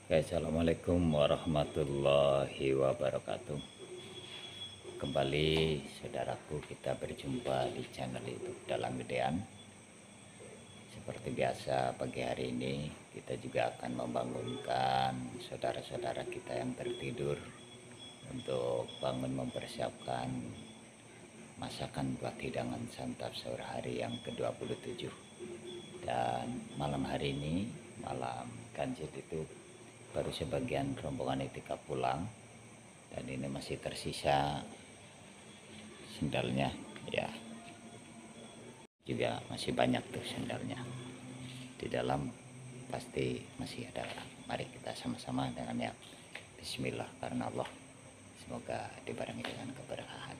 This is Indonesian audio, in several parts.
Oke, assalamualaikum warahmatullahi wabarakatuh. Kembali saudaraku, kita berjumpa di channel YouTube Dalang Gedean. Seperti biasa, pagi hari ini kita juga akan membangunkan saudara-saudara kita yang tertidur untuk bangun mempersiapkan masakan buat hidangan santap sahur hari yang ke-27. Dan malam hari ini, malam ganjil itu baru sebagian rombongan etika pulang, dan ini masih tersisa sendalnya ya, juga masih banyak tuh sendalnya di dalam, pasti masih ada orang. Mari kita sama-sama dengan niat bismillah karena Allah, semoga dibarengi dengan keberkahan.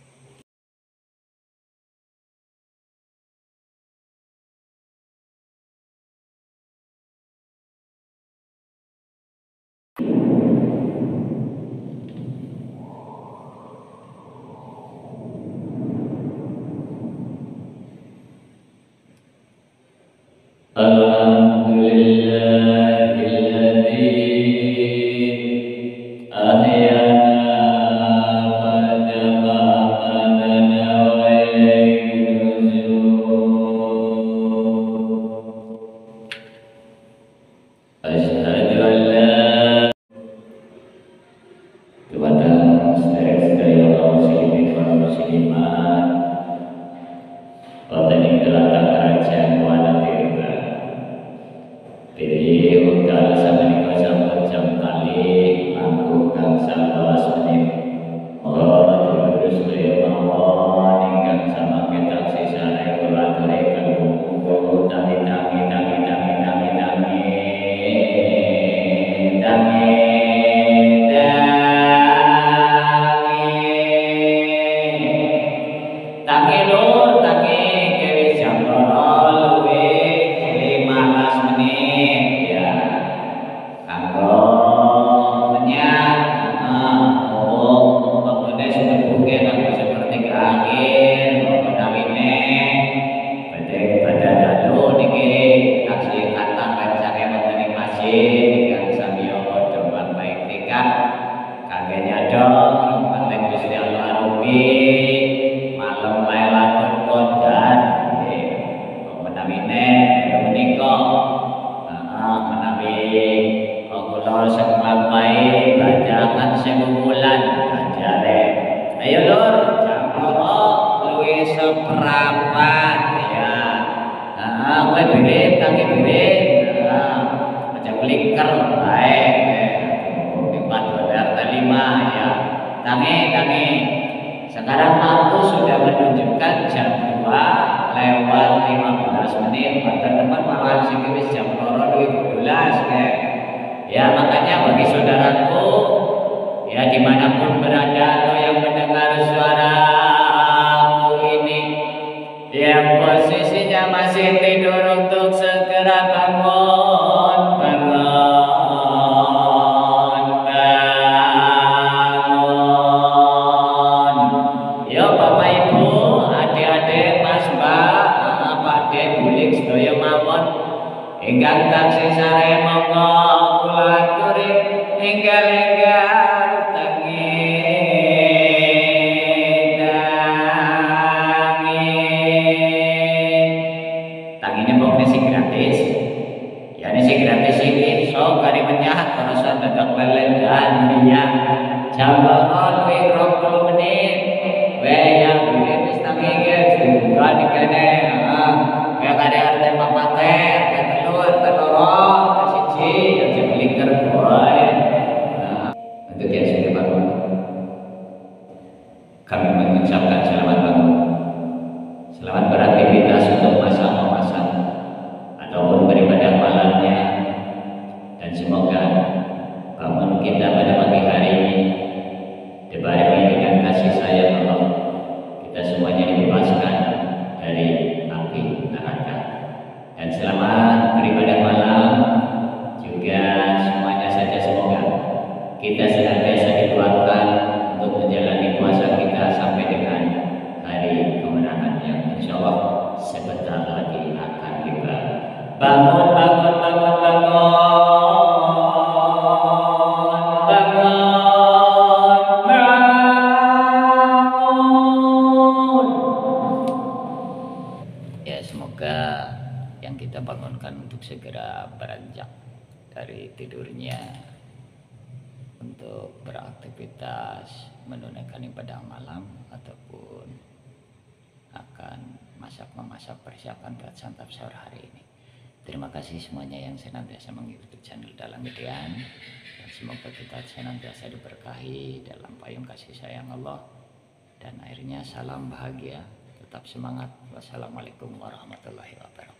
Ayo lur, jamoro luwih seprapat ya. Kowe birit, tangi birit. Aja kliker bae. Empat $5 ya. Tangi. Sekarang waktu sudah menunjukkan jam 2:15. Teman-teman malah sing wis jam 2:12 ya. Makanya bagi saudaraku ya, dimanapun berada atau yang mendengar suara aku ini, yang posisinya masih tidur, untuk segera bangun. Yo Bapak Ibu, adik-adik, Mas Mbak, Pak De, Bulik, sedaya mawon ingkang taksih sare monggo kula aturi enggal-enggal dadak lelen dan minyak jambaron wing 20 menit wayang birit wis tangi guys buka dikene ya kare arte papater telur siji aja blinker boy. Untuk yang sudah bangun, kami mengucapkan selamat bangun, selamat beraktivitas untuk masa-masa ataupun beribadah malamnya, dan semoga bangun kita pada pagi hari ini dibarengi dengan kasih sayang Allah, kita semuanya dibebaskan dari Ya, semoga yang kita bangunkan untuk segera beranjak dari tidurnya untuk beraktivitas menunaikan ibadah malam ataupun akan memasak persiapan buat santap sahur hari ini. Terima kasih semuanya yang senantiasa mengikuti channel Dalang Gedean, dan semoga kita senantiasa diberkahi dalam payung kasih sayang Allah, dan akhirnya salam bahagia, tetap semangat. Wassalamualaikum warahmatullahi wabarakatuh.